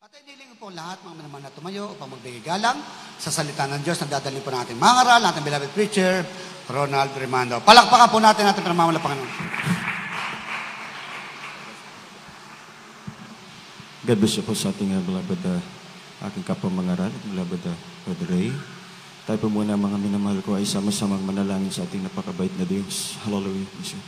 At iniling po lahat mga naman na tumayo upang magbigay galang sa salita ng Diyos na dadalhin po natin mga aral, natin beloved preacher, Ronald Rimando. Palakpakan po natin ating pinamamalang Panginoon. God bless you po sa ating beloved aking kapamangaral, beloved Brother Ray. Tayo po muna mga minamahal ko ay sama-samang manalangin sa ating napakabait na Diyos. Hallelujah.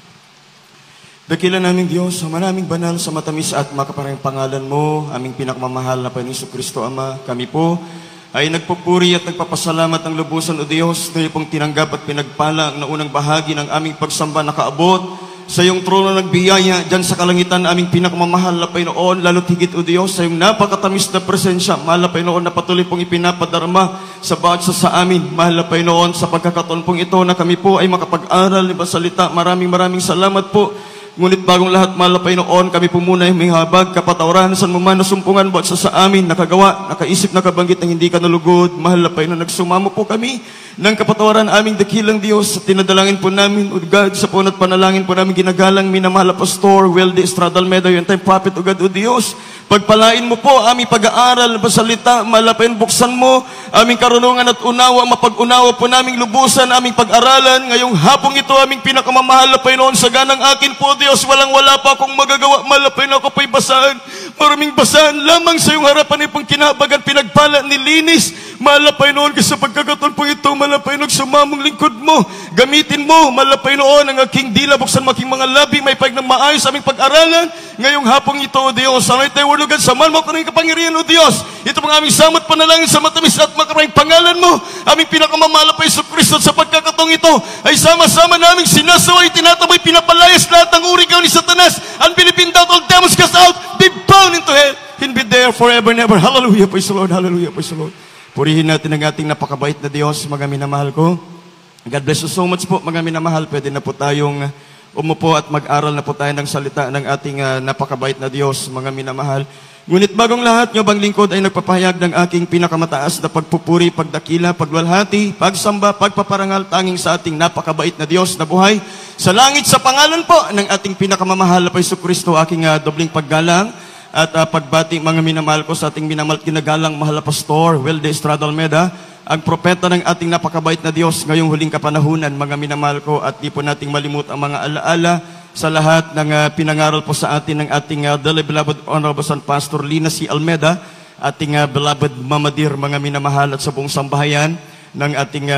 Dakilan naming Diyos, maraming banal sa matamis at makaparang pangalan mo, aming pinakamamahal na Panginoon Jesucristo Ama. Kami po ay nagpupuri at nagpapasalamat ng lubusan o Diyos na pong tinanggap at pinagpala ang naunang bahagi ng aming pagsamba na kaabot sa iyong trono ng biyaya dyan sa kalangitan, aming pinakamamahal na Panginoon, lalo't higit o Diyos sa iyong napakatamis na presensya, mahal na Panginoon na patuloy pong ipinapadarma sa bawat sa amin, mahal na Panginoon, sa pagkakataon pong ito na kami po ay makapag-aral ng salita. Maraming salamat po. Ngunit bagong lahat, mahal na Panginoon, kami po muna ay may habag, kapatawaran, saan mo man nasumpungan bawat sa amin, nakagawa, nakaisip, nakabanggit ng hindi ka nalugod, mahal na Panginoon, nagsumamo po kami ng kapatawaran aming dakilang Diyos. At tinadalangin po namin, O God, sa punot panalangin po namin ginagalang minamahal na Pastor Weldy Estrada Almeida, yung time prophet, O God, O Diyos, pagpalain mo po aming pag-aaral, basalita, malapin, buksan mo aming karunungan at unawa, mapag-unawa po naming lubusan, aming pag-aralan. Ngayong hapong ito, aming pinakamamahal na Panginoon, sa ganang akin po, Diyos, walang-wala pa akong magagawa, malapin ako po'y basahan, maraming basahan lamang sa iyong harapan ay pong kinabagan, pinagpala, nilinis, malapay noon, kasi sa pagkakataon po ito, malapay noon, sumamong lingkod mo, gamitin mo, malapay noon, ang aking dila, buksan mo aking mga labi, may pag ng maayos, aming pag-aralan, ngayong hapong ito, O Diyos, sanay tayo, walugan, saman mo ko ng kapangyarihan, O Diyos, ito pang aming samot panalangin sa matamis at makarayang pangalan mo, aming pinakamamahal pa Jesucristo, sa pagkakataong ito, ay sama-sama naming sinasaway, tinataboy, pinapalayas lahat ng uri kaw ni Satanas, and Philippine doubt, all demons cast out, be bound into hell, and be there forever and ever. Hallelujah, praise the Lord, hallelujah, praise the Lord. Purihin natin ang ating napakabait na Diyos, mga minamahal ko. God bless you so much po, mga minamahal. Pwede na po tayong umupo at mag-aral na po tayo ng salita ng ating napakabait na Diyos, mga minamahal. Ngunit bagong lahat, nyo bang lingkod ay nagpapahayag ng aking pinakamataas na pagpupuri, pagdakila, pagwalhati, pagsamba, pagpaparangal, tanging sa ating napakabait na Diyos na buhay. Sa langit, sa pangalan po ng ating pinakamamahal na Jesucristo, aking dobling paggalang at pagbati, mga minamahal ko, sa ating minamahal kinagalang mahal na Pastor Weldy Estrada Almeida, ang propeta ng ating napakabait na Diyos ngayong huling kapanahunan, mga minamahal ko, at di po nating malimut ang mga alaala sa lahat ng pinangaral po sa atin ng ating beloved Honorable San Pastor Lina C. Almeida, ating beloved Mama Dear, mga minamahal, at sa buong sambahayan ng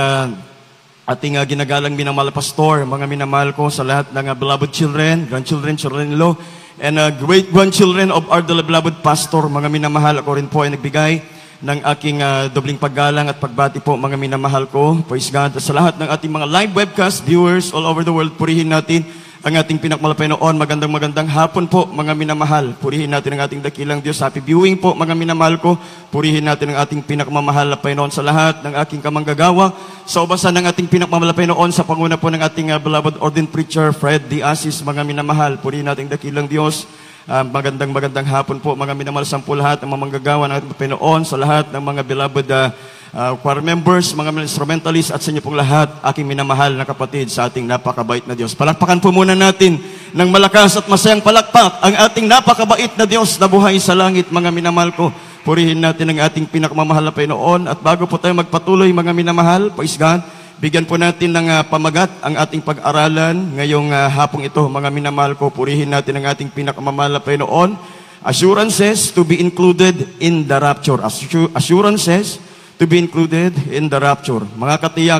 ating ginagalang minamahal Pastor, mga minamahal ko, sa lahat ng beloved children, grandchildren, children-in-law, and great-grandchildren of our beloved Pastor, mga minamahal. Ako rin po ay nagbigay ng aking dobling paggalang at pagbati po, mga minamahal ko. Praise God. At sa lahat ng ating mga live webcast viewers all over the world, purihin natin ang ating pinakmalapay noon. Magandang hapon po, mga minamahal. Purihin natin ang ating dakilang Diyos. Happy viewing po, mga minamahal ko. Purihin natin ang ating pinakmamahal na Panginoon sa lahat ng aking kamanggagawa. Sa ubasan ng ating pinakmamalapay noon, sa panguna po ng ating beloved ordained preacher, Fred D. Asis, mga minamahal. Purihin natin ang dakilang Diyos. Magandang hapon po, mga minamahal, sa lahat ng mga manggagawa ng ating Panginoon, sa lahat ng mga beloved choir members, mga instrumentalists, at sa inyo pong lahat, aking minamahal na kapatid sa ating napakabait na Diyos. Palakpakan po muna natin ng malakas at masayang palakpak ang ating napakabait na Diyos na buhay sa langit, mga minamahal ko. Purihin natin ang ating pinakamamahal na Panginoon. At bago po tayo magpatuloy, mga minamahal, praise God, bigyan po natin ng pamagat ang ating pag-aralan ngayong hapong ito, mga minamahal ko. Purihin natin ang ating pinakamamahal na Panginoon. Assurances to be included in the rapture. Assurances to be included in the rapture. Mga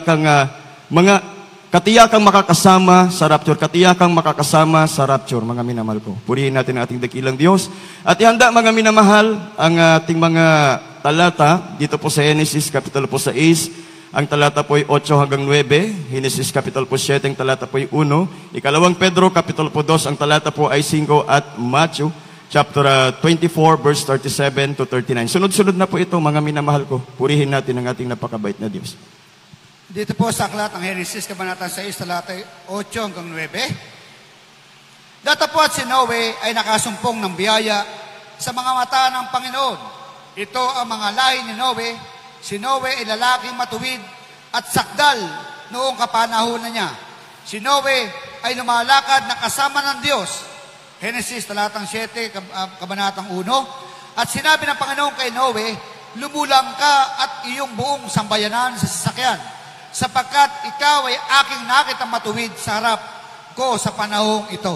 katiyakang makakasama sa rapture. Katiyakang makakasama sa rapture, mga minamahal ko. Purihin natin ang ating dakilang Diyos. At ihanda, mga minamahal, ang ating mga talata dito po sa Genesis, Capital po 6. Ang talata po ay 8 hanggang 9. Genesis, Capital po 7. Ang talata po ay 1. Ikalawang Pedro, Capital po 2. Ang talata po ay 5. At Matthew, chapter 24, verse 37 to 39. Sunod-sunod na po ito, mga minamahal ko. Purihin natin ang ating napakabait na Diyos. Dito po sa aklat ng Genesis, Kabanata 6, talata 8 hanggang 9. Datapwat si Noe ay nakasumpong ng biyaya sa mga mata ng Panginoon. Ito ang mga lahi ni Noe. Si Noe ay lalaking matuwid at sakdal noong kapanahunan niya. Si Noe ay lumalakad na kasama ng Diyos. Genesis talatang 7, kabanatang 1. At sinabi ng Panginoon kay Noe, lumulang ka at iyong buong sambayanan sa sasakyan, sapagkat ikaw ay aking nakitang matuwid sa harap ko sa panahong ito.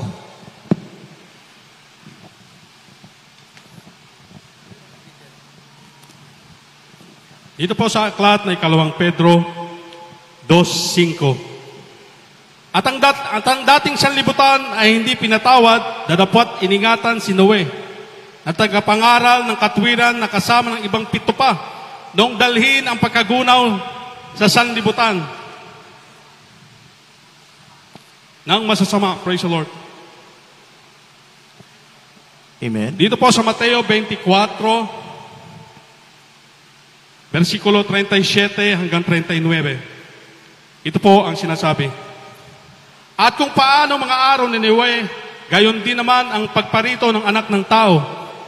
Dito po sa aklat na ikalawang Pedro 2:5. At ang dating sanlibutan ay hindi pinatawad, dadapot iningatan si Noe, na tagapangaral ng katwiran na kasama ng ibang 7 pa, noong dalhin ang pagkagunaw sa sanlibutan ng masasama. Praise the Lord. Amen. Dito po sa Mateo 24, versikulo 37 hanggang 39. Ito po ang sinasabi. At kung paano mga araw ni Noe, gayon din naman ang pagparito ng anak ng tao.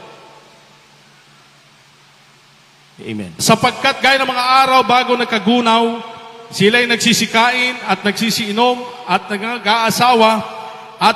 Amen. Sapagkat gaya ng mga araw bago nagkagunaw, sila'y nagsisikain at nagsisiinom at nag-aasawa at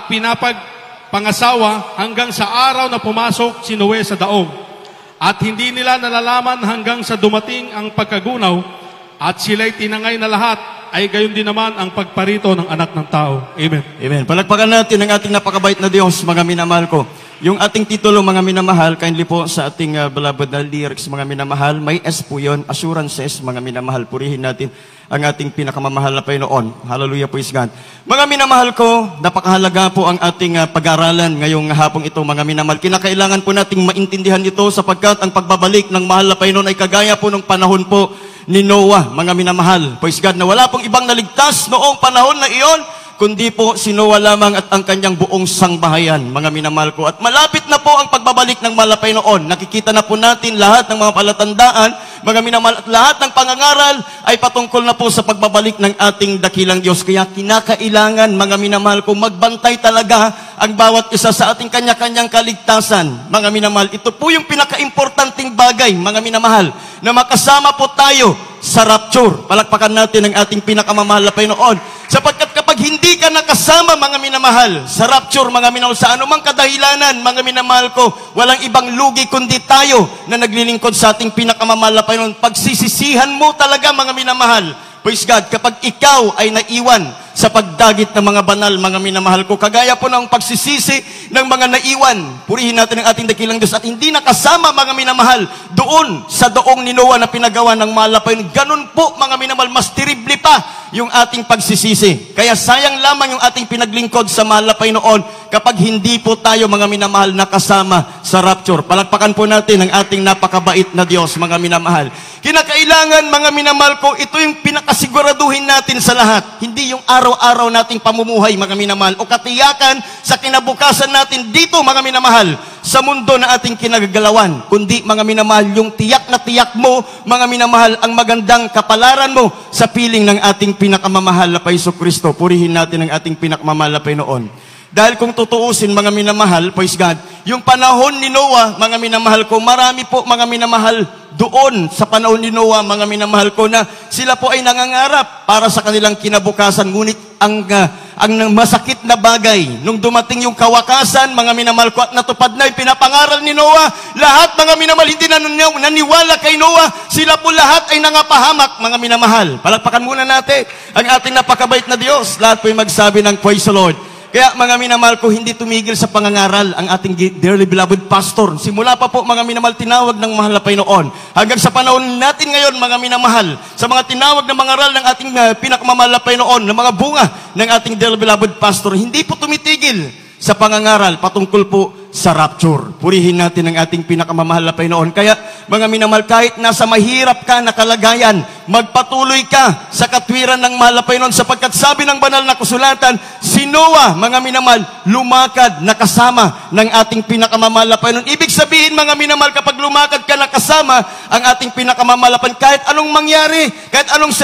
pinapagpangasawa hanggang sa araw na pumasok si Noe sa daong. At hindi nila nalalaman hanggang sa dumating ang pagkagunaw at sila'y tinangay na lahat, ay gayon din naman ang pagparito ng anak ng tao. Amen. Amen. Palagpakan natin ang ating napakabait na Diyos, mga minamahal ko. Yung ating titulo, mga minamahal, kindly po sa ating beloved na lyrics, mga minamahal, may S po yun, assurances, mga minamahal. Purihin natin ang ating pinakamamahal na Panginoon. Hallelujah, praise God. Mga minamahal ko, napakahalaga po ang ating pag-aralan ngayong hapong ito, mga minamahal. Kinakailangan po nating maintindihan ito sapagkat ang pagbabalik ng mahal na Panginoon ay kagaya po ng panahon po ni Noah, mga minamahal. Praise God, na wala pong ibang naligtas noong panahon na iyon, kundi po si Noah lamang at ang kanyang buong sangbahayan, mga minamahal ko. At malapit na po ang pagbabalik ng mahal na Panginoon. Nakikita na po natin lahat ng mga palatandaan, mga minamahal, at lahat ng pangangaral ay patungkol na po sa pagbabalik ng ating dakilang Diyos. Kaya kinakailangan, mga minamahal ko, magbantay talaga ang bawat isa sa ating kanya-kanyang kaligtasan. Mga minamahal, ito po yung pinaka-importanting bagay, mga minamahal, na makasama po tayo sa rapture. Palakpakan natin ang ating pinakamamahal na Panginoon. Sapagkat kapag hindi ka nakasama, mga minamahal, sa rapture, mga minamahal, sa anumang kadahilanan, mga minamahal ko, walang ibang lugi kundi tayo na naglilingkod sa ating pinakamamahal na Panginoon. Pagsisisihan mo talaga, mga minamahal, praise God, kapag ikaw ay naiwan sa pagdagit ng mga banal, mga minamahal ko, kagaya po ng pagsisisi ng mga naiwan. Purihin natin ang ating dakilang Diyos at hindi nakasama, mga minamahal, doon sa doong ni Noah na pinagawa ng mahal na Panginoon. Ganun po, mga minamahal, mas terrible pa yung ating pagsisisi. Kaya sayang lamang yung ating pinaglingkod sa mahal na Panginoon kapag hindi po tayo, mga minamahal, nakasama sa rapture. Palakpakan po natin ang ating napakabait na Diyos, mga minamahal. Kinakailangan, mga minamahal ko, ito yung pinakasiguraduhin natin sa lahat. Hindi yung araw-araw nating pamumuhay, mga minamahal, o katiyakan sa kinabukasan natin dito, mga minamahal, sa mundo na ating kinagagalawan. Kundi, mga minamahal, yung tiyak na tiyak mo, mga minamahal, ang magandang kapalaran mo sa piling ng ating pinakamamahal na Paiso Kristo. Purihin natin ang ating pinakamamahal na Panginoon. Dahil kung tutuusin, mga minamahal, praise God, yung panahon ni Noah, mga minamahal ko, marami po, mga minamahal, doon sa panahon ni Noah, mga minamahal ko, na sila po ay nangangarap para sa kanilang kinabukasan. Ngunit ang masakit na bagay, nung dumating yung kawakasan, mga minamahal ko, at natupad na yung pinapangaral ni Noah, lahat, mga minamahal, hindi na naniwala kay Noah, sila po lahat ay nangapahamak, mga minamahal. Palakpakan muna natin ang ating napakabait na Diyos. Lahat po ay magsabi ng praise the Lord. Kaya, mga minamahal ko, hindi tumigil sa pangangaral ang ating dearly beloved pastor. Simula pa po, mga minamahal, tinawag ng mahal na Panginoon. Hanggang sa panahon natin ngayon, mga minamahal, sa mga tinawag na mangaral ng ating pinakamamahal na Panginoon, ng mga bunga ng ating dearly beloved pastor, hindi po tumitigil sa pangangaral patungkol po sa rapture. Purihin natin ang ating pinakamamahal na Panginoon. Kaya, mga minamahal, kahit nasa mahirap ka na kalagayan, magpatuloy ka sa katwiran ng mahal na Panginoon, sapagkat sabi ng banal na kasulatan, si Noah, mga minamahal, lumakad na kasama ng ating pinakamamahal na Panginoon. Ibig sabihin, mga minamahal, kapag lumakad ka na kasama ang ating pinakamamahal na Panginoon, kahit anong mangyari, kahit anong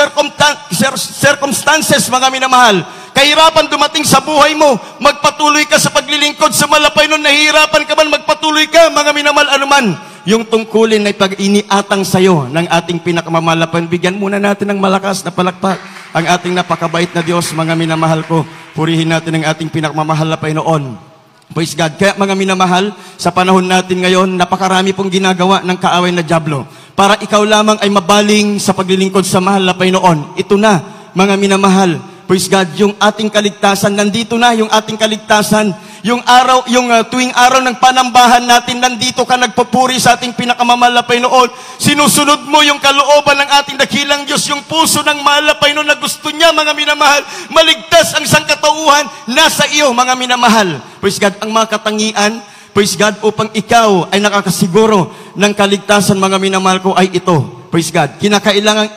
circumstances, mga minamahal, kahirapan dumating sa buhay mo, magpatuloy ka sa paglilingkod sa mahal na Panginoon. Nahihirapan ka man, magpatuloy ka, mga minamahal, anuman yung tungkulin na ipag-iniatang sa'yo ng ating pinakamamahal na Panginoon. Bigyan muna natin ng malakas na palakpak ang ating napakabait na Diyos, mga minamahal ko. Purihin natin ang ating pinakamamahal na Panginoon. Praise God. Kaya mga minamahal, sa panahon natin ngayon, napakarami pong ginagawa ng kaaway na dyablo para ikaw lamang ay mabaling sa paglilingkod sa mahal na Panginoon. Ito na, mga minamahal. Praise God, yung ating kaligtasan, nandito na yung ating kaligtasan. Yung tuwing araw ng panambahan natin, nandito ka nagpupuri sa ating pinakamamahal na Panginoon. Sinusunod mo yung kalooban ng ating dakilang Diyos, yung puso ng mahal na Panginoon na gusto niya, mga minamahal. Maligtas ang sangkatauhan, nasa iyo, mga minamahal. Praise God, ang mga katangian, praise God, upang ikaw ay nakakasiguro ng kaligtasan, mga minamahal ko, ay ito. Praise God, kinakailangan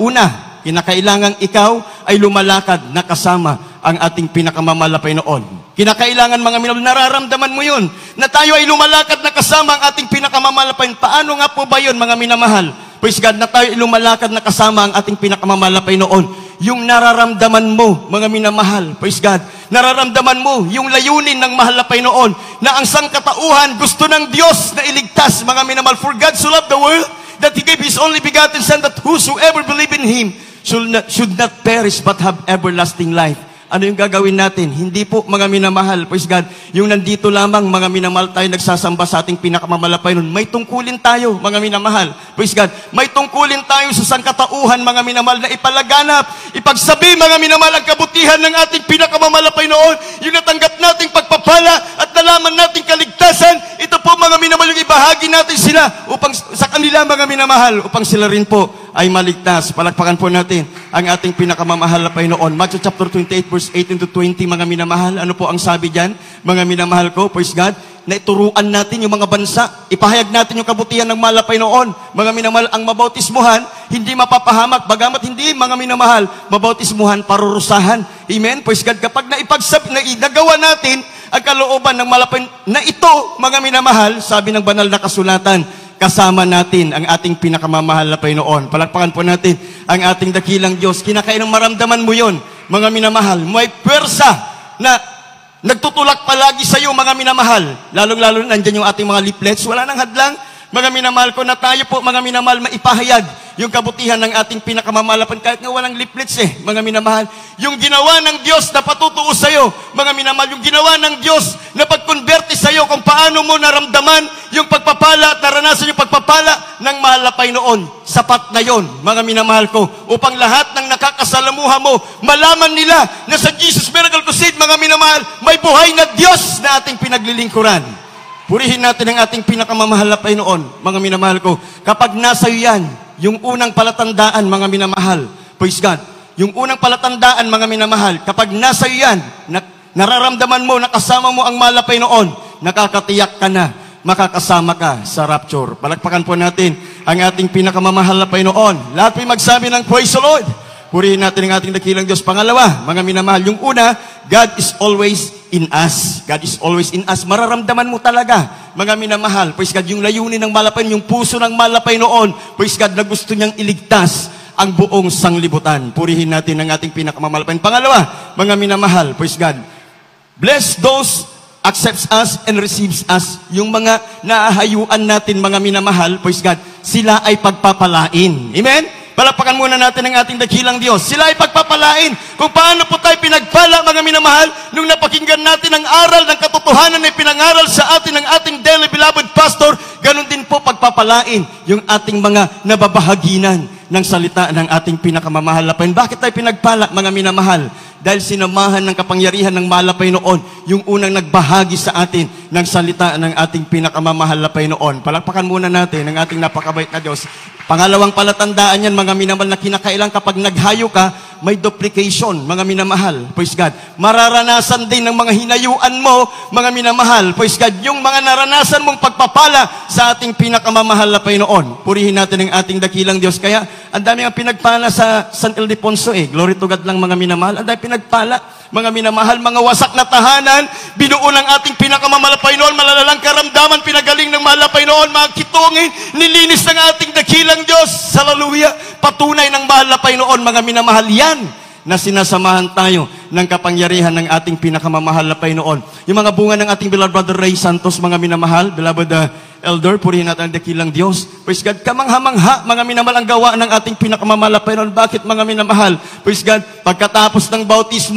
ikaw ay lumalakad na kasama ang ating pinakamamahal na Panginoon. Kinakailangan, mga minamahal, nararamdaman mo yun, na tayo ay lumalakad na kasama ang ating pinakamamahal na Panginoon. Paano nga po ba yun, mga minamahal? Praise God, na tayo ay lumalakad na kasama ang ating pinakamamahal na Panginoon. Yung nararamdaman mo, mga minamahal, praise God, nararamdaman mo yung layunin ng mahal na Panginoon, na ang sangkatauhan gusto ng Diyos na iligtas, mga minamahal. For God so loved the world, that He gave His only begotten Son, that whosoever believe in Him should not perish but have everlasting life. Ano yung gagawin natin? Hindi po, mga minamahal, praise God, yung nandito lamang, mga minamahal, tayo nagsasamba sa ating pinakamamahal na Panginoon. May tungkulin tayo, mga minamahal, praise God. May tungkulin tayo sa sangkatauhan, mga minamahal, na ipalaganap, ipagsabi, mga minamahal, ang kabutihan ng ating pinakamamahal na Panginoon, yung natanggap nating pagpapala at nalaman nating kaligtasan. Ito po, mga minamahal, yung ibahagi natin sila upang sa kanila, mga minamahal, upang sila rin po ay maligtas. Palakpakan po natin ang ating pinakamamahal na Panginoon. Matthew chapter 28, verse 18 to 20, mga minamahal. Ano po ang sabi dyan? Mga minamahal ko, praise God, na ituruan natin yung mga bansa. Ipahayag natin yung kabutihan ng mahal na Panginoon. Mga minamahal, ang mabautismuhan, hindi mapapahamak. Bagamat hindi, mga minamahal, mabautismuhan, parurusahan. Amen? Praise God, kapag nagawa natin ang kalooban ng mahal na Panginoon, na ito, mga minamahal, sabi ng banal na kasulatan, kasama natin ang ating pinakamamahal na Panginoon. Palakpakan po natin ang ating dakilang Diyos. Kinakailangan maramdaman mo yon, mga minamahal. May pwersa na nagtutulak palagi sa iyo, mga minamahal. Lalong-lalo nandiyan yung ating mga leaflets. Wala nang hadlang, mga minamahal ko, na tayo po, mga minamahal, maipahayag yung kabutihan ng ating pinakamamahal. Kahit nga walang leaflets mga minamahal. Yung ginawa ng Diyos na patutuos sa iyo, mga minamahal, yung ginawa ng Diyos na pagkonverte sa iyo kung paano mo naramdaman yung pagpapala at naranasan yung pagpapala ng mahal na Panginoon. Sapat na yon, mga minamahal ko, upang lahat ng nakakasalamuha mo, malaman nila na sa Jesus Miracle Crusade, mga minamahal, may buhay na Diyos na ating pinaglilingkuran. Purihin natin ang ating pinakamamahal na Panginoon, mga minamahal ko. Kapag nasa iyo yan, yung unang palatandaan, mga minamahal, praise God, yung unang palatandaan, mga minamahal, kapag nasa iyo yan, nararamdaman mo, nakasama mo ang mahal na Panginoon, nakakatiyak ka na, makakasama ka sa rapture. Palakpakan po natin ang ating pinakamamahal na Panginoon. Lahat po'y magsabi ng praise the Lord. Purihin natin ang ating dakilang Diyos. Pangalawa, mga minamahal, yung una, God is always in us. God is always in us. Mararamdaman mo talaga, mga minamahal, praise God, yung layunin ng mahal na Panginoon, yung puso ng mahal na Panginoon, praise God, na gusto niyang iligtas ang buong sanglibutan. Purihin natin ang ating pinakamamahal na Panginoon. Pangalawa, mga minamahal, praise God, bless those accepts us and receives us. Yung mga naahayuan natin, mga minamahal, praise God, sila ay pagpapalain. Amen? Palakpakan muna natin ang ating dakilang Diyos. Sila ay pagpapalain. Kung paano po tayo pinagpala, mga minamahal, nung napakinggan natin ang aral ng katotohanan na pinangaral sa atin ng ating dearly beloved pastor, ganun din po pagpapalain yung ating mga nababahaginan ng salita ng ating pinakamamahal na Panginoon. Bakit tayo pinagpala, mga minamahal? Dahil sinamahan ng kapangyarihan ng mahal na Panginoon, yung unang nagbahagi sa atin ng salita ng ating pinakamamahal na Panginoon. Palakpakan muna natin ang ating napakabait na Diyos. Pangalawang palatandaan yan, mga minamahal, na kinakailang kapag naghayo ka, may duplication, mga minamahal. Praise God. Mararanasan din ng mga hinayuan mo, mga minamahal. Praise God. Yung mga naranasan mong pagpapala sa ating pinakamamahal na Panginoon. Purihin natin ang ating dakilang Diyos. Kaya, ang dami ang pinagpala sa San Ildefonso Glory to God lang, mga minamahal. Ang dami pinagpala, mga minamahal, mga wasak na tahanan, binuo ng ating pinakamamahal na Panginoon, malalalang karamdaman, pinagaling ng mahal na Panginoon, mga kitungin, nilinis ng ating dakilang Diyos. Hallelujah. Patunay ng mahal na Panginoon, mga minamahal, yan na sinasamahan tayo ng kapangyarihan ng ating pinakamamahal na Panginoon. Yung mga bunga ng ating beloved brother Ray Santos, mga minamahal, beloved elder, purihin natin ang dakilang Diyos. Praise God, kamangha-mangha, mga minamahal, ang gawa ng ating pinakamamahal na Panginoon. Bakit, mga minamahal? Praise God, pagkatapos ng bautismo,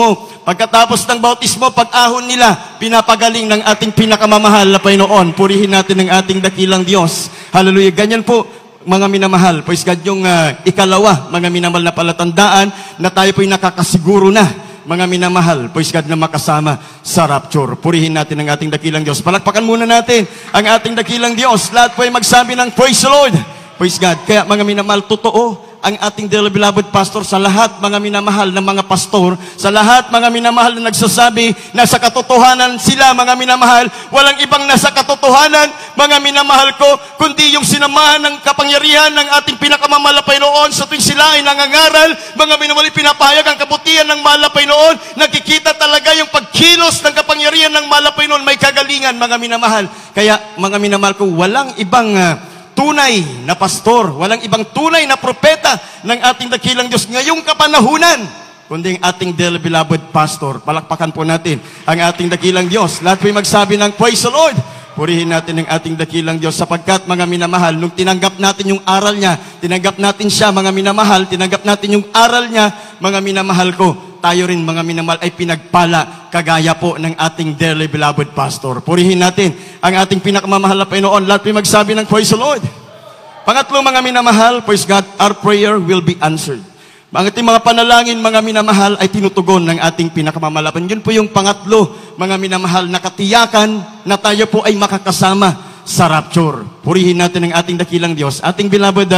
Pagkatapos ng bautismo, pag-ahon nila, pinapagaling ng ating pinakamamahal na Panginoon. Purihin natin ang ating dakilang Diyos. Hallelujah. Ganyan po, mga minamahal. Praise God, yung ikalawa, mga minamahal na palatandaan na tayo po'y nakakasiguro na, mga minamahal, praise God, na makasama sa rapture. Purihin natin ang ating dakilang Diyos. Palakpakan muna natin ang ating dakilang Diyos. Lahat po'y magsabi ng praise the Lord. Praise God. Kaya mga minamahal, totoo ang ating dearly beloved pastor sa lahat mga minamahal ng mga pastor, sa lahat mga minamahal na nagsasabi na sa katotohanan sila mga minamahal, walang ibang nasa katotohanan mga minamahal ko, kundi yung sinamahan ng kapangyarihan ng ating pinakamamahal na Panginoon sa tuwing sila ay nangangaral, mga minamahal, pinapahayag ang kabutihan ng mahal na Panginoon, nakikita talaga yung pagkilos ng kapangyarihan ng mahal na Panginoon, may kagalingan mga minamahal. Kaya mga minamahal ko, walang ibang tunay na pastor, walang ibang tunay na propeta ng ating dakilang Diyos ngayong kapanahunan, kundi ang ating dearly beloved pastor. Palakpakan po natin ang ating dakilang Diyos. Lahat po'y magsabi ng praise the Lord. Purihin natin ang ating dakilang Diyos sapagkat mga minamahal, nung tinanggap natin yung aral niya, tinanggap natin siya mga minamahal, tinanggap natin yung aral niya mga minamahal ko, tayo rin mga minamahal ay pinagpala kagaya po ng ating dearly beloved pastor. Purihin natin ang ating pinakamamahal na Panginoon. Lahat po'y magsabi ng praise the Lord. Pangatlo mga minamahal, praise God, our prayer will be answered. Ang ating mga panalangin, mga minamahal, ay tinutugon ng ating pinakamamalapan. Yun po yung pangatlo, mga minamahal, na katiyakan na tayo po ay makakasama sa rapture. Purihin natin ang ating dakilang Diyos. Ating beloved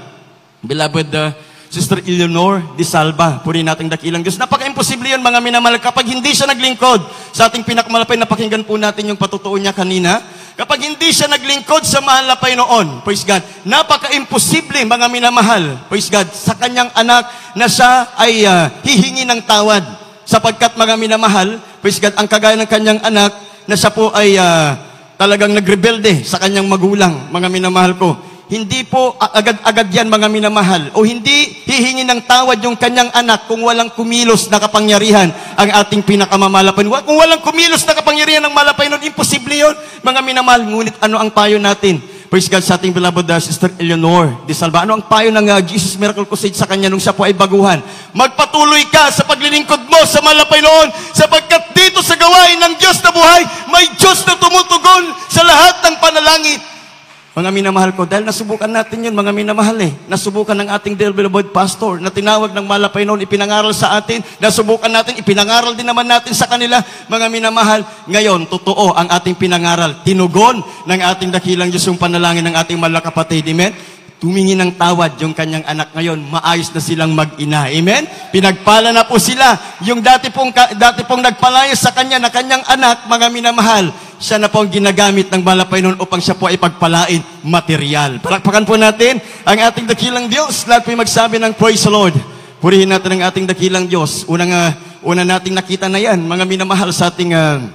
Sister Eleanor de Salva, purihin natin dakilang Diyos. Napaka-imposible yun, mga minamahal, kapag hindi siya naglingkod sa ating pinakamalapay, napakinggan po natin yung patutuo niya kanina. Kapag hindi siya naglingkod sa mahal na Panginoon, praise God, napaka-imposible, mga minamahal, praise God, sa kanyang anak na siya ay hihingi ng tawad. Sapagkat, mga minamahal, praise God, ang kagaya ng kanyang anak na siya po ay talagang nagrebelde sa kanyang magulang, mga minamahal ko. Hindi po agad-agad yan, mga minamahal, o hindi hihingi ng tawad yung kanyang anak kung walang kumilos na kapangyarihan ang ating pinakamamalapan. Kung walang kumilos na kapangyarihan ng malapain, imposible yun, mga minamahal. Ngunit ano ang payo natin? Praise God sa ating beloved Sister Eleanor de Salva. Ano ang payo ng Jesus Miracle Crusade sa kanya nung siya po ay baguhan? Magpatuloy ka sa paglilingkod mo sa malapay noon, sapagkat dito sa gawain ng Diyos na buhay, may Diyos na tumutugon sa lahat ng panalangin. Mga minamahal ko, dahil nasubukan natin yun, mga minamahal Nasubukan ng ating dear beloved pastor na tinawag ng malapay noon, ipinangaral sa atin. Nasubukan natin, ipinangaral din naman natin sa kanila, mga minamahal. Ngayon, totoo ang ating pinangaral. Tinugon ng ating dakilang Diyos yung panalangin ng ating mahal na kapatid. Amen? Tumingi ng tawad yung kanyang anak ngayon. Maayos na silang mag-ina. Amen? Pinagpala na po sila. Yung dati pong nagpalayas sa kanya na kanyang anak, mga minamahal, siya na po ang ginagamit ng malapay noon upang siya po ay pagpalain material. Palakpakan po natin ang ating dakilang Diyos. Lahat po magsabi ng praise the Lord. Purihin natin ang ating dakilang Diyos. Una nating nakita na yan, mga minamahal, sa ating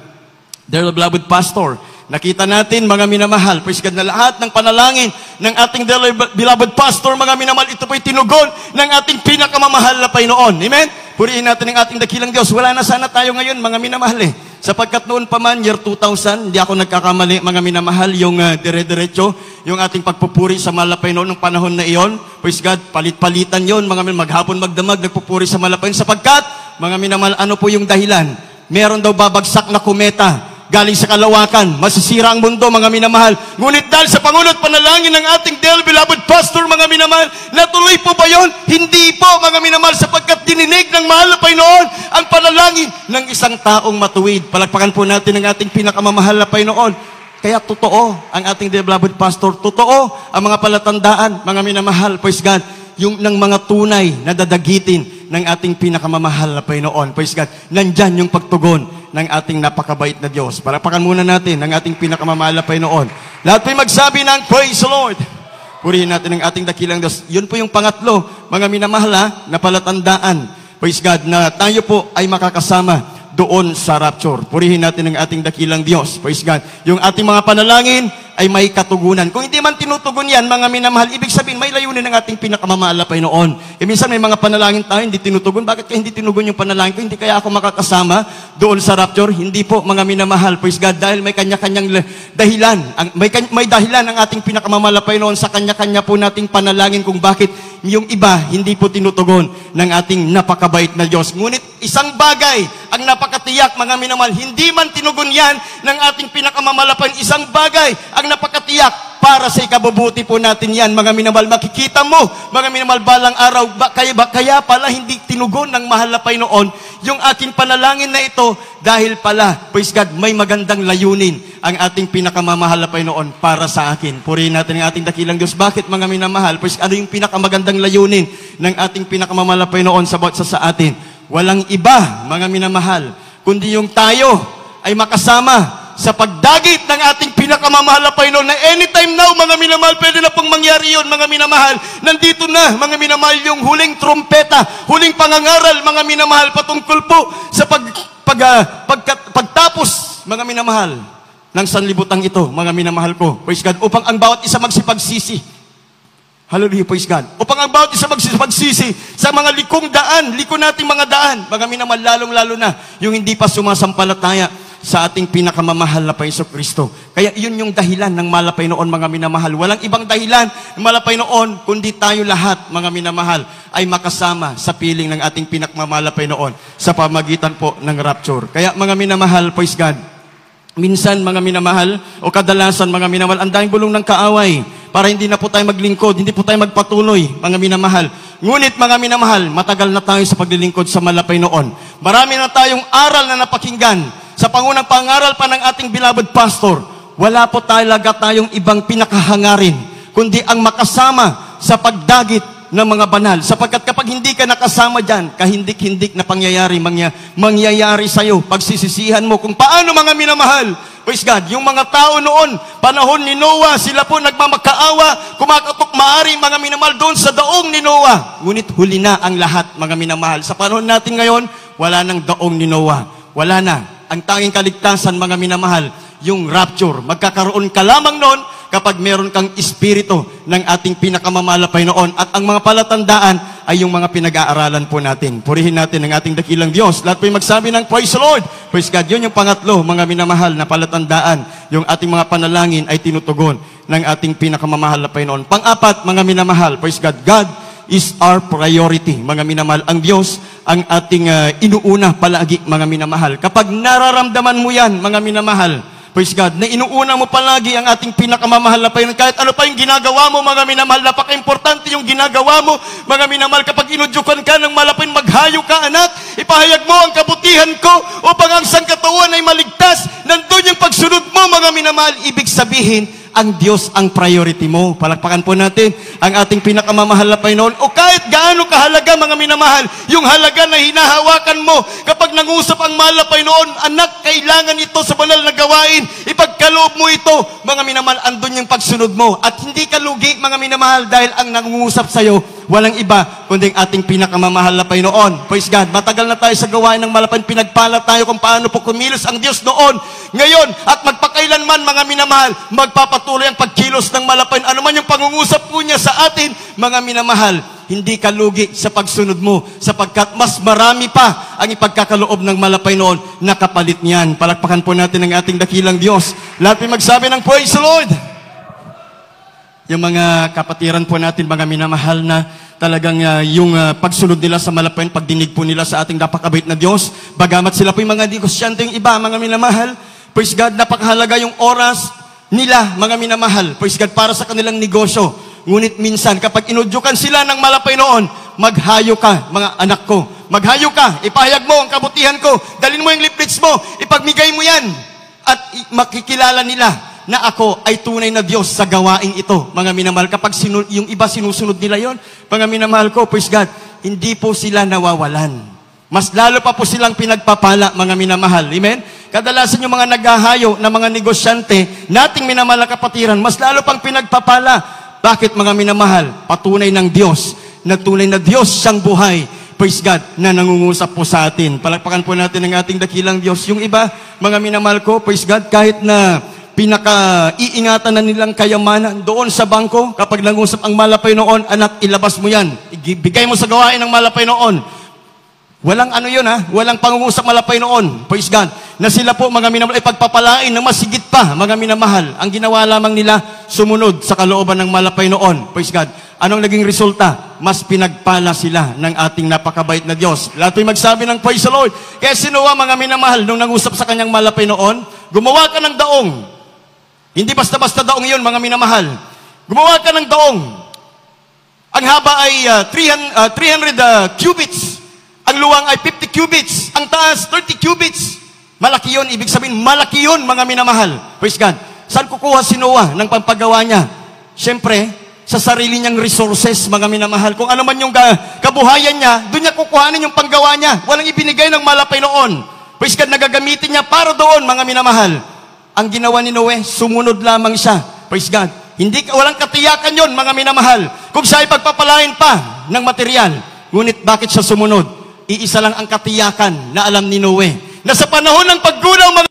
dear beloved pastor. Nakita natin, mga minamahal, praise God, na lahat ng panalangin ng ating dear beloved pastor, mga minamahal, ito po'y tinugon ng ating pinakamamahal na Panginoon. Amen? Purihin natin ang ating dakilang Diyos. Wala na sana tayo ngayon, mga minamahal Sapagkat noon pa man, year 2000, hindi ako nagkakamali, mga minamahal, yung dire-diretso, yung ating pagpupuri sa malapay noon, ng panahon na iyon. Praise God, palit-palitan yon, mga minamahal, maghapon magdamag, nagpupuri sa malapay. Sapagkat, mga minamahal, ano po yung dahilan? Meron daw babagsak na kometa galing sa kalawakan, masisira ang mundo, mga minamahal. Ngunit dahil sa pangunot panalangin ng ating dear beloved pastor, mga minamahal, natuloy po ba yun? Hindi po, mga minamahal, sapagkat dininig ng mahal na Panginoon ang panalangin ng isang taong matuwid. Palakpakan po natin ang ating pinakamamahal na Panginoon. Kaya totoo ang ating dear beloved pastor, totoo ang mga palatandaan, mga minamahal, praise God, yung ng mga tunay na dadagitin ng ating pinakamamahal na Panginoon. Praise God, nandyan yung pagtugon ng ating napakabait na Diyos. Palakpakan muna natin ang ating pinakamamahal na Panginoon. Lahat po'y magsabi ng praise the Lord. Purihin natin ang ating dakilang Diyos. Yun po yung pangatlo, mga minamahal na palatandaan. Praise God, na tayo po ay makakasama doon sa rapture. Purihin natin ang ating dakilang Diyos. Praise God. Yung ating mga panalangin ay may katugunan. Kung hindi man tinutugon yan, mga minamahal, ibig sabihin, may layunin ng ating pinakamamahal na Panginoon. Minsan may mga panalangin tayo, hindi tinutugon. Bakit kaya hindi tinugon yung panalangin ko? Hindi kaya ako makakasama doon sa rapture? Hindi po, mga minamahal. Praise God. Dahil may kanya-kanyang dahilan. May dahilan ang ating pinakamamahal na Panginoon sa kanya-kanya po nating panalangin kung bakit yung iba, hindi po tinutugon ng ating napakabait na Diyos. Ngunit isang bagay ang napakatiyak, mga minamahal, hindi man tinugon yan ng ating pinakamamalapay. Isang bagay ang napakatiyak para sa ikabubuti po natin yan, mga minamahal. Makikita mo, mga minamahal, balang araw, kaya pala hindi tinugon ng mahal na Panginoon yung aking panalangin na ito dahil pala, praise God, may magandang layunin ang ating pinakamamahal na Panginoon para sa akin. Purihin natin ang ating dakilang Diyos. Bakit, mga minamahal? Praise, ano yung pinakamagandang layunin ng ating pinakamamahal na Panginoon sa atin? Walang iba, mga minamahal, kundi yung tayo ay makasama sa pagdagit ng ating pinakamamahal na Panginoon na anytime now, mga minamahal, pwede na pong mangyari yun, mga minamahal. Nandito na, mga minamahal, yung huling trumpeta, huling pangangaral, mga minamahal, patungkol po sa pagtapos, mga minamahal, ng sanlibutang ito, mga minamahal ko. Praise God, upang ang bawat isa magsipagsisi. Hallelujah, praise God. Upang ang bawat isa magsipagsisi sa mga liko nating mga daan, mga minamahal, lalong-lalo na yung hindi pa sumasampalataya sa ating pinakamamahal na Panginoon Kristo. Kaya yun yung dahilan ng malapay noon, mga minamahal. Walang ibang dahilan ng malapay noon, kundi tayo lahat, mga minamahal, ay makasama sa piling ng ating pinakamamalapay noon sa pamagitan po ng rapture. Kaya, mga minamahal, praise God, minsan, mga minamahal, o kadalasan, mga minamahal, ang daming bulong ng kaaway para hindi na po tayo maglingkod, hindi po tayo magpatuloy, mga minamahal. Ngunit, mga minamahal, matagal na tayo sa paglilingkod sa malapay noon. Marami na tayong aral na napakinggan sa pangunang pangaral pa ng ating beloved pastor. Wala po talaga tayong ibang pinakahangarin, kundi ang makasama sa pagdagit ng mga banal. Sapagkat kapag hindi ka nakasama dyan, kahindik-hindik na pangyayari, mangyayari sa'yo. Pagsisisihan mo kung paano, mga minamahal, praise God, yung mga tao noon, panahon ni Noah, sila po nagmamakaawa, kumakatok maari, mga minamahal, doon sa daong ni Noah. Ngunit huli na ang lahat, mga minamahal. Sa panahon natin ngayon, wala nang daong ni Noah. Wala na. Ang tanging kaligtasan, mga minamahal, yung rapture. Magkakaroon ka lamang noon kapag meron kang espiritu ng ating pinakamamahal noon. At ang mga palatandaan ay yung mga pinag-aaralan po natin. Purihin natin ang ating dakilang Diyos. Lahat po yung magsabi ng praise the Lord. Praise God. Yun yung pangatlo, mga minamahal, na palatandaan. Yung ating mga panalangin ay tinutugon ng ating pinakamamahal na Panginoon. Pang-apat, mga minamahal, praise God, God is our priority, mga minamahal. Ang Diyos ang ating inuuna palagi, mga minamahal. Kapag nararamdaman mo yan, mga minamahal, praise God, na inuuna mo palagi ang ating pinakamamahal na Panginoon. Kahit ano pa yung ginagawa mo, mga minamahal, napaka-importante yung ginagawa mo, mga minamahal. Kapag inudyukan ka ng malapin, maghayo ka, anak, ipahayag mo ang kabutihan ko upang ang sangkatawan ay maligtas. Nandun yung pagsunod mo, mga minamahal. Ibig sabihin, ang Diyos ang priority mo. Palakpakan po natin ang ating pinakamamahal na Panginoon. O kahit gaano kahalaga, mga minamahal, yung halaga na hinahawakan mo kapag nangusap ang mahal na Panginoon, anak, kailangan ito sa banal na gawain. Ipagkaloob mo ito, mga minamahal, andun yung pagsunod mo. At hindi ka lugi, mga minamahal, dahil ang nangungusap sa'yo, walang iba, kundi ang ating pinakamamahal na Panginoon. Praise God, matagal na tayo sa gawain ng malapan, pinagpala tayo kung paano po kumilos ang Diyos noon, ngayon, at magpakailanman, mga minamahal, magpapatuloy ang pagkilos ng malapan. Ano man yung pangungusap po niya sa atin, mga minamahal, hindi ka lugi sa pagsunod mo, sapagkat mas marami pa ang ipagkakaloob ng malapay noon na kapalit niyan. Palakpakan po natin ang ating dakilang Diyos. Lahat po magsabi ng praise the Lord. Yung mga kapatiran po natin, mga minamahal, na talagang yung pagsunod nila sa malapain, pagdinig po nila sa ating napakabait na Diyos, bagamat sila po yung mga negosyante, yung iba, mga minamahal, praise God, napakahalaga yung oras nila, mga minamahal, praise God, para sa kanilang negosyo. Ngunit minsan, kapag inudyukan sila ng malapay noon, maghayo ka, mga anak ko, maghayo ka, ipahayag mo ang kabutihan ko, dalhin mo yung leaflets mo, ipagmigay mo yan, at makikilala nila na ako ay tunay na Diyos sa gawaing ito, mga minamahal. Kapag yung iba sinusunod nila yon, mga minamahal ko, praise God, hindi po sila nawawalan. Mas lalo pa po silang pinagpapala, mga minamahal. Amen? Kadalasan yung mga naghahayo na mga negosyante, nating minamahal na kapatiran, mas lalo pang pinagpapala. Bakit, mga minamahal? Patunay ng Diyos, na tunay na Diyos siyang buhay, praise God, na nangungusap po sa atin. Palakpakan po natin ang ating dakilang Diyos. Yung iba, mga minamahal ko, praise God, kahit na pinaka-iingatan na nilang kayamanan doon sa bangko, kapag nangusap ang malapay noon, anak, ilabas mo yan. Ibigay mo sa gawain ng malapay noon. Walang ano yun, ha? Walang pangungusap malapay noon. Praise God. Na sila po, mga minamahal, ay pagpapalain na masigit pa, mga minamahal. Ang ginawa lamang nila, sumunod sa kalooban ng malapay noon. Praise God. Anong naging resulta? mas pinagpala sila ng ating napakabait na Diyos. Lahat ay magsabi ng praise the Lord. Kaya si Noah, mga minamahal, nung nangusap sa kanyang malapay noon, gumawa ka ng daong. Hindi basta-basta daong yun, mga minamahal. Gumawa ka ng daong. Ang haba ay 300 cubits. Ang luwang ay 50 cubits. Ang taas, 30 cubits. Malaki yun. Ibig sabihin, malaki yun, mga minamahal. Praise God. Saan kukuha si Noah ng pampagawa niya? Siyempre, sa sarili niyang resources, mga minamahal. Kung ano man yung kabuhayan niya, doon niya kukuhanin yung panggawa niya. Walang ibinigay ng malapay noon. Praise God, nagagamitin niya para doon, mga minamahal. Ang ginawa ni Noe, sumunod lamang siya. Praise God. Walang katiyakan yon, mga minamahal. Kung siya ay pagpapalain pa ng material. Ngunit bakit siya sumunod? Iisa lang ang katiyakan na alam ni Noe. Na sa panahon ng paggunaw, mga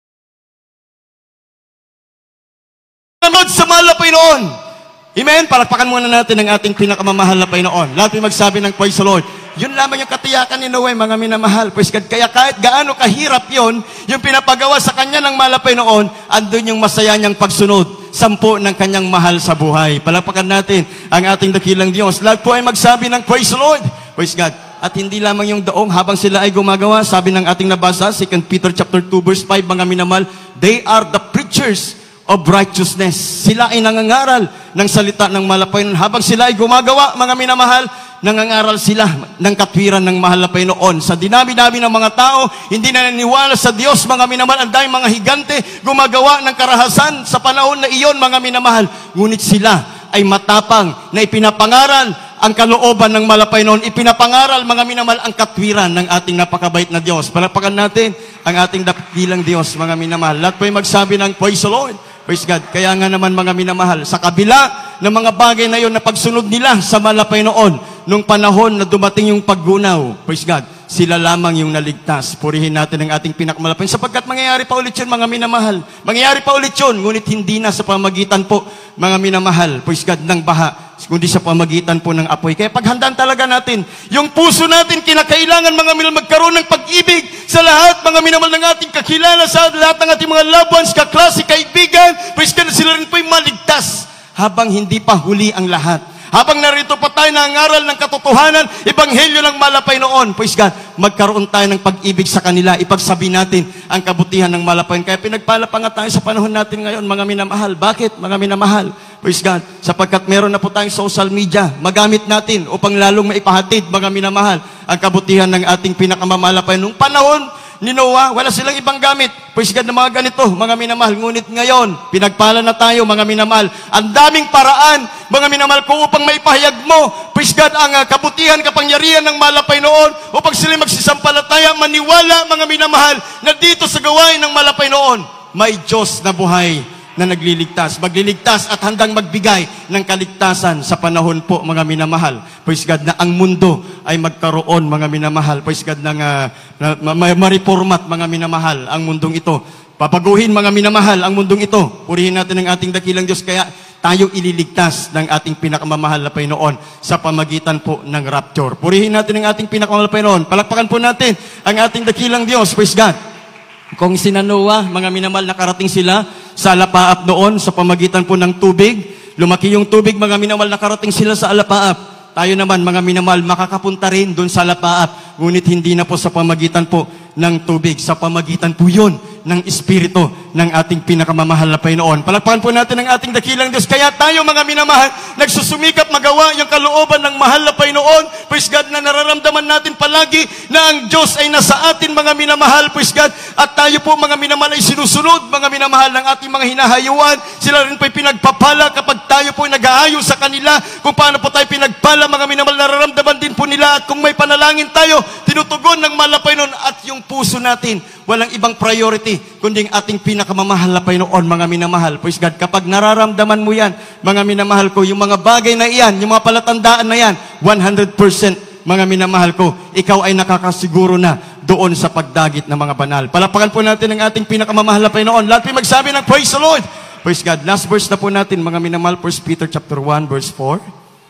sa malapay noon. Amen? Palakpakan muna natin ang ating pinakamamahal na Panginoon. Lahat ay magsabi ng praise the Lord. Yun lamang yung katiyakan ni Noe, mga minamahal. Praise God. Kaya kahit gaano kahirap yon, yung pinapagawa sa kanya ng malapay noon, andun yung masaya niyang pagsunod. 10 ng kanyang mahal sa buhay. Palakpakan natin ang ating dakilang Diyos. Lahat po ay magsabi ng praise the Lord. Praise God. At hindi lamang yung daong habang sila ay gumagawa, sabi ng ating nabasa, 2 Peter chapter 2 verse 5, mga minamahal, they are the preachers of righteousness. Sila ay nangangaral ng salita ng malapay noon. Habang sila ay gumagawa, mga minamahal, nangangaral sila ng katwiran ng mahal na Panginoon. Sa dinami-dami ng mga tao, hindi na naniwala sa Diyos, mga minamahal. Ang daming mga higante gumagawa ng karahasan sa panahon na iyon, mga minamahal. Ngunit sila ay matapang na ipinapangaral ang kalooban ng malapay noon. Ipinapangaral, mga minamahal, ang katwiran ng ating napakabait na Diyos. Palakpakan natin ang ating dakilang Diyos, mga minamahal. Lahat po ay magsabi ng praise the Lord. Praise God. Kaya nga naman, mga minamahal, sa kabila ng mga bagay na yon na pagsunod nila sa malapay noon, nung panahon na dumating yung paggunaw, praise God, sila lamang yung naligtas. Purihin natin ang ating pinakamalapay. Sapagkat mangyayari pa ulit yun, mga minamahal. Mangyayari pa ulit yun, ngunit hindi na sa pamagitan po, mga minamahal, praise God, ng baha, kundi sa pamagitan po ng apoy. Kaya paghandaan talaga natin, yung puso natin, kinakailangan, mga minamahal, magkaroon ng pag-ibig sa lahat, mga minamahal, ng ating kakilala, sa lahat ng ating mga loved ones, kaklase, kaibigan, praise God, sila rin po'y maligtas habang hindi pa huli ang lahat. Habang narito pa tayo nangangaral ng katotohanan, ebanghelyo ng malapay noon, praise God, magkaroon tayo ng pag-ibig sa kanila, ipagsabi natin ang kabutihan ng malapay. Kaya pinagpala pa nga tayo sa panahon natin ngayon, mga minamahal. Bakit, mga minamahal? Praise God, sapagkat meron na po tayong social media, magamit natin upang lalong maipahatid, mga minamahal, ang kabutihan ng ating pinakamamalapay. Nung panahon ni Noah, wala silang ibang gamit. Praise God, na mga ganito, mga minamahal. Ngunit ngayon, pinagpala na tayo, mga minamahal. Ang daming paraan, mga minamahal, kung upang maipahayag mo, praise God, ang kabutihan, kapangyarihan ng malapay noon, upang sila magsisampalataya, maniwala, mga minamahal, na dito sa gawain ng malapay noon, may Diyos na buhay na nagliligtas, magliligtas at handang magbigay ng kaligtasan sa panahon po, mga minamahal. Praise God, na ang mundo ay magkaroon, mga minamahal. Praise God, na maripormat, mga minamahal, ang mundong ito. Papaguhin, mga minamahal, ang mundong ito. Purihin natin ang ating dakilang Diyos. Kaya tayo ililigtas ng ating pinakamamahal na Panginoon sa pamagitan po ng rapture. Purihin natin ang ating pinakamamahal na Panginoon. Palakpakan po natin ang ating dakilang Diyos. Praise God. Kung sina Noah, mga minamahal, nakarating sila sa alapaap noon sa pamagitan po ng tubig. Lumaki yung tubig, mga minamahal, nakarating sila sa alapaap. Tayo naman, mga minamahal, makakapunta rin doon sa alapaap. Ngunit hindi na po sa pamagitan po ng tubig. Sa pamagitan po yun ng Espiritu ng ating pinakamamahal na Panginoon. Palakpakan po natin ang ating dakilang Diyos. Kaya tayo, mga minamahal, nagsusumikap magawa yung kalooban ng mahal na Panginoon. Praise God, na nararamdaman natin palagi na ang Diyos ay nasa atin, mga minamahal. Praise God. At tayo po, mga minamahal, ay sinusunod, mga minamahal, ng ating mga hinahayuan. Sila rin po'y pinagpapala kapag tayo po'y nag-aayo sa kanila. Kung paano po tayo pinagpala, mga minamahal, nararamdaman din po nila. At kung may panalangin tayo, tinutugon ng mahal na Panginoon. At yung puso natin, walang ibang priority, kundi ang ating pinakamamahal na Panginoon, mga minamahal. Praise God, kapag nararamdaman mo yan, mga minamahal ko, yung mga bagay na iyan, yung mga palatandaan na yan, 100%, mga minamahal ko, ikaw ay nakakasiguro na doon sa pagdagit ng mga banal. Palapakan po natin ang ating pinakamamahal na Panginoon. Lahat po magsabi ng praise the Lord. Praise God. Last verse na po natin, mga minamahal, 1 Peter chapter 1, verse 4.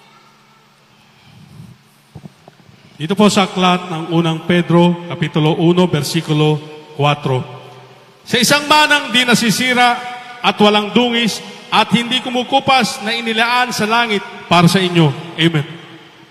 Dito po sa aklat ng unang Pedro, kapitulo 1, versikulo 4. Sa isang manang di nasisira at walang dungis at hindi kumukupas na inilaan sa langit para sa inyo. Amen.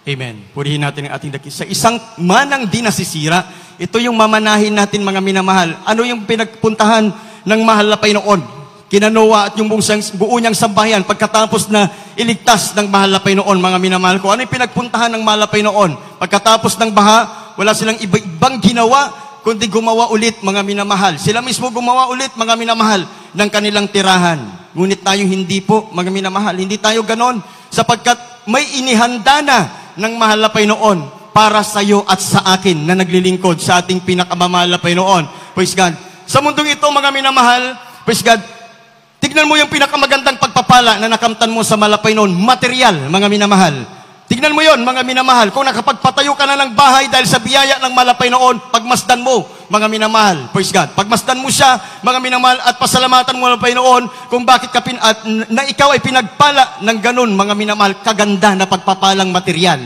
Amen. Purihin natin ang ating dakil. Sa isang manang di nasisira, ito yung mamanahin natin mga minamahal. Ano yung pinagpuntahan ng mahal na Panginoon? Kina Noah at yung buo niyang sambahayan pagkatapos na iligtas ng mahal na Panginoon, mga minamahal ko. Ano yung pinagpuntahan ng mahal na Panginoon? Pagkatapos ng baha, wala silang ibang ginawa, kundi gumawa ulit, mga minamahal. Sila mismo gumawa ulit, mga minamahal, ng kanilang tirahan. Ngunit tayo hindi po, mga minamahal. Hindi tayo ganon, sapagkat may inihanda na ng mahal na Panginoon para sa iyo at sa akin na naglilingkod sa ating pinakamamahal na Panginoon. Praise God. Sa mundong ito, mga minamahal, praise God, tignan mo yung pinakamagandang pagpapala na nakamtan mo sa mahal na Panginoon, material, mga minamahal. Tignan mo yon, mga minamahal, kung nakapagpatayo ka na ng bahay dahil sa biyaya ng mahal na Panginoon, pagmasdan mo, mga minamahal, praise God. Pagmasdan mo siya, mga minamahal, at pasalamatan mo ng Panginoon kung bakit ka na ikaw ay pinagpala ng ganun, mga minamahal, kaganda na pagpapalang material.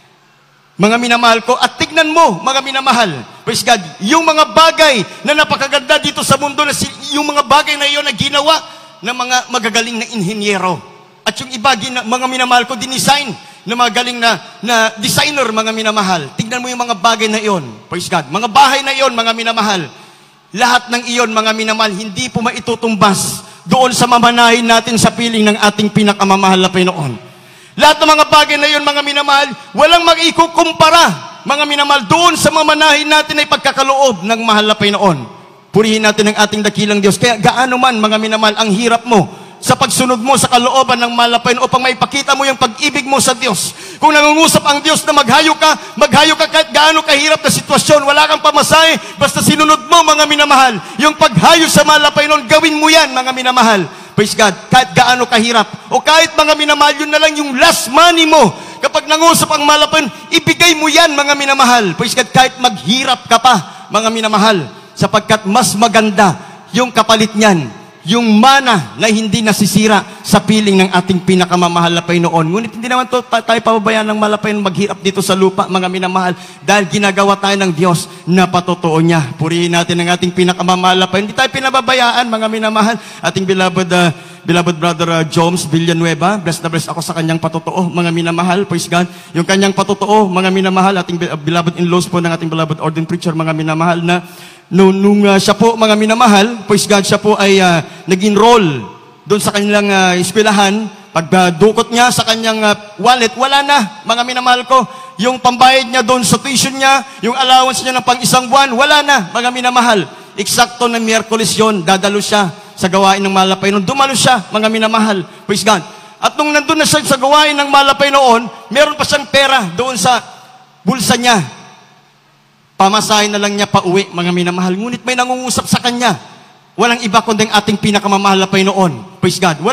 Mga minamahal ko, at tignan mo, mga minamahal, praise God, yung mga bagay na napakaganda dito sa mundo, na yung mga bagay na iyon na ginawa ng mga magagaling na inhinyero. At yung iba, mga minamahal ko, dinesign na mga galing na designer, mga minamahal. Tignan mo yung mga bagay na iyon, praise God. Mga bahay na iyon, mga minamahal. Lahat ng iyon, mga minamahal, hindi po maitutumbas doon sa mamanahin natin sa piling ng ating pinakamamahal na Panginoon. Lahat ng mga bagay na iyon, mga minamahal, walang mag-ikukumpara, mga minamahal, doon sa mamanahin natin ay pagkakaloob ng mahal na Panginoon. Purihin natin ang ating dakilang Diyos. Kaya gaano man, mga minamahal, ang hirap mo sa pagsunod mo sa kalooban ng mahal na Panginoon upang maipakita mo yung pag-ibig mo sa Diyos. Kung nangungusap ang Diyos na maghayo ka kahit gaano kahirap na sitwasyon, wala kang pamasahe, basta sinunod mo, mga minamahal, yung paghayo sa mahal na Panginoon, gawin mo yan, mga minamahal. Praise God, kahit gaano kahirap, o kahit, mga minamahal, yun na lang yung last money mo. Kapag nangusap ang mahal na Panginoon, ibigay mo yan, mga minamahal. Praise God, kahit maghirap ka pa, mga minamahal, sapagkat mas maganda yung kapalit niyan, yung mana na hindi nasisira sa piling ng ating pinakamamahal na Panginoon. Ngunit hindi naman tayo pababayaan ng mahal na Panginoon maghirap dito sa lupa, mga minamahal, dahil ginagawa tayo ng Diyos na patotoo niya. Purihin natin ang ating pinakamamahal na Panginoon. Hindi tayo pinababayaan, mga minamahal. Ating beloved brother Jones Villanueva, blessed na blessed ako sa kanyang patotoo, mga minamahal, praise God. Yung kanyang patotoo, mga minamahal, ating beloved in-laws po ng ating beloved ordained preacher, mga minamahal, na nung siya po, mga minamahal, praise God, siya po ay nag-enroll doon sa kanilang eskwelahan. Pagdukot niya sa kanyang wallet, wala na, mga minamahal ko. Yung pambayad niya doon sa tuition niya, yung allowance niya ng pang-isang buwan, wala na, mga minamahal. Eksakto na Miyerkules yun, dadalo siya sa gawain ng mahal na Panginoon. Dumalo siya, mga minamahal, praise God. At nung nandun na siya sa gawain ng mahal na Panginoon, meron pa siyang pera doon sa bulsa niya. Pamasahin na lang niya pa uwi, mga minamahal. Ngunit may nangungusap sa kanya. Walang iba kundi ang ating pinakamamahal na Panginoon. Praise God.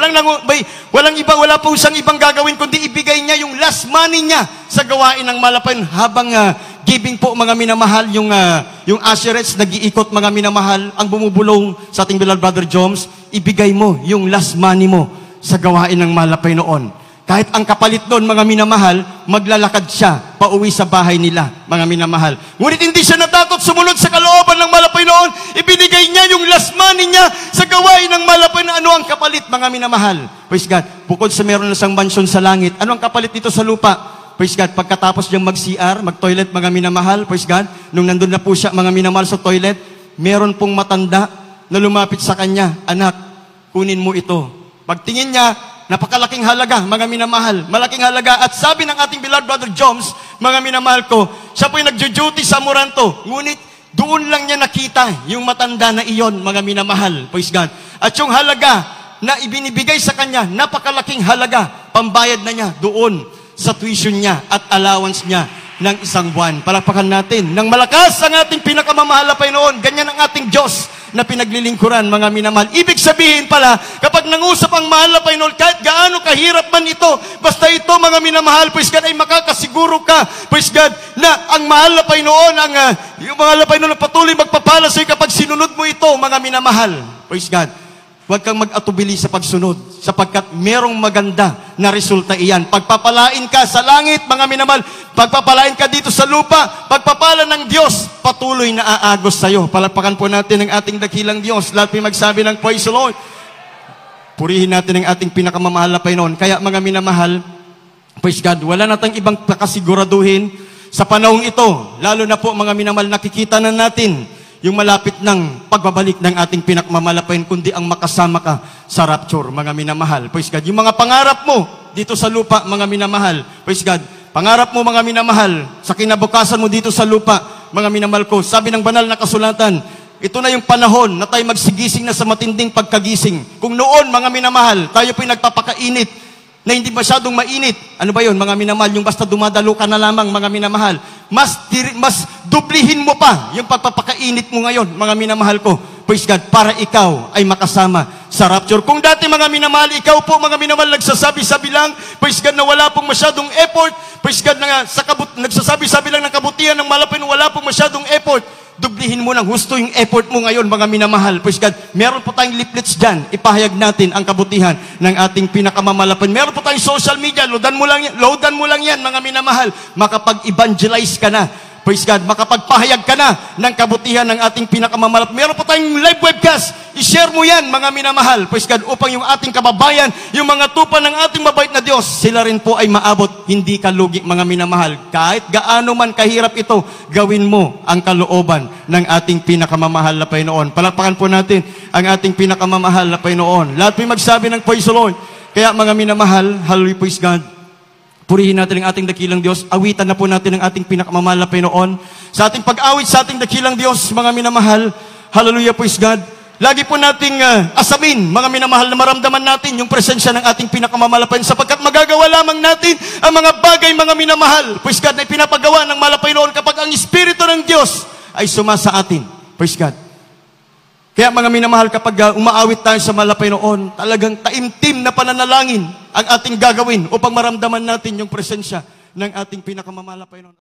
Wala po siyang ibang gagawin kundi ibigay niya yung last money niya sa gawain ng mahal na Panginoon. Habang giving po, mga minamahal, yung usherettes nag-iikot, mga minamahal, ang bumubulong sa ating beloved brother Jones, ibigay mo yung last money mo sa gawain ng mahal na Panginoon. Kahit ang kapalit doon, mga minamahal, maglalakad siya pauwi sa bahay nila, mga minamahal. Ngunit hindi siya natakot sumunod sa kalooban ng mahal na Panginoon. Ibinigay niya yung last money niya sa gawain ng mahal na Panginoon. Ano ang kapalit, mga minamahal? Praise God. Bukod sa meron na siyang mansyon sa langit, ano ang kapalit dito sa lupa? Praise God. Pagkatapos niyang mag-CR, mag-toilet, mga minamahal, praise God, nung nandun na po siya, mga minamahal, sa toilet, meron pong matanda na lumapit sa kanya, anak, kunin mo ito. Pagtingin niya, napakalaking halaga, mga minamahal. Malaking halaga. At sabi ng ating beloved brother Jones, mga minamahal ko, siya po'y nagjo-duty sa Moranto. Ngunit doon lang niya nakita yung matanda na iyon, mga minamahal. Praise God. At yung halaga na ibinibigay sa kanya, napakalaking halaga. Pambayad na niya doon sa tuition niya at allowance niya ng isang buwan. Palakpakan natin. Nang malakas ang ating pinakamamahal na Panginoon, ganyan ang ating Diyos na pinaglilingkuran, mga minamahal. Ibig sabihin pala, kapag nangusap ang mahal na Panginoon, kahit gaano kahirap man ito, basta ito, mga minamahal, praise God, ay makakasiguro ka, praise God, na ang mahal na Panginoon, yung mahal na Panginoon na patuloy magpapala sa iyo kapag sinunod mo ito, mga minamahal. Praise God. Huwag kang mag-atubili sa pagsunod, sapagkat merong maganda na resulta iyan. Pagpapalain ka sa langit, mga minamahal, pagpapalain ka dito sa lupa, pagpapala ng Diyos, patuloy na aagos sa iyo. Palakpakan po natin ang ating dakilang Diyos. Lahat may magsabi ng praise the Lord. Purihin natin ang ating pinakamamahal na Panginoon. Kaya, mga minamahal, Praise God, wala na tayong ibang pakasiguraduhin sa panahong ito. Lalo na po mga minamahal, nakikita na natin yung malapit ng pagbabalik ng ating pinakmamalapain, kundi ang makasama ka sa rapture, mga minamahal. Praise God, yung mga pangarap mo dito sa lupa, mga minamahal. Praise God, pangarap mo mga minamahal, sa kinabukasan mo dito sa lupa, mga minamahal ko. Sabi ng banal na kasulatan, ito na yung panahon na tayo magsigising na sa matinding pagkagising. Kung noon, mga minamahal, tayo po'y nagpapakainit na hindi masyadong mainit. Ano ba yun, mga minamahal? Yung basta dumadalo ka na lamang, mga minamahal. Mas dublihin mo pa yung pagpapakainit mo ngayon, mga minamahal ko. Praise God, para ikaw ay makasama sa rapture. Kung dati, mga minamahal, ikaw po, mga minamahal, nagsasabi-sabi lang, praise God, na wala pong masyadong effort. Praise God, na nagsasabi-sabi lang ng kabutihan ng malapin, wala pong masyadong effort. Dublihin mo ng husto yung effort mo ngayon, mga minamahal. Praise God. Meron po tayong leaflets dyan. Ipahayag natin ang kabutihan ng ating pinakamamalapin. Meron po tayong social media. Loadan mo lang yan, mga minamahal. Makapag-evangelize ka na. Praise God. Makapagpahayag ka na ng kabutihan ng ating pinakamamalapin. Meron po tayong live webcast. I-share mo yan, mga minamahal. Praise God. Upang yung ating kababayan, yung mga tupa ng ating mabait na Diyos, sila rin po ay maabot. Hindi ka lugi, mga minamahal. Kahit gaano man kahirap ito, gawin mo ang kalooban ng ating pinakamamahal na Panginoon. Palakpakan po natin ang ating pinakamamahal na Panginoon. Lahat po magsabi ng praise the Lord. Kaya mga minamahal, hallelujah, praise God. Purihin natin ang ating dakilang Diyos. Awitan na po natin ang ating pinakamamahal na Panginoon. Sa ating pag-awit sa ating dakilang Diyos, mga minamahal, hallelujah, praise God. Lagi po nating asamin, mga minamahal, na maramdaman natin yung presensya ng ating pinakamamalapain sapagkat magagawa lamang natin ang mga bagay, mga minamahal, praise God, na ipinapagawa ng Malapaynoon kapag ang Espiritu ng Diyos ay sumasa atin. Praise God. Kaya mga minamahal, kapag umaawit tayo sa Malapaynoon, talagang taimtim na pananalangin ang ating gagawin upang maramdaman natin yung presensya ng ating pinakamamahal na Panginoon.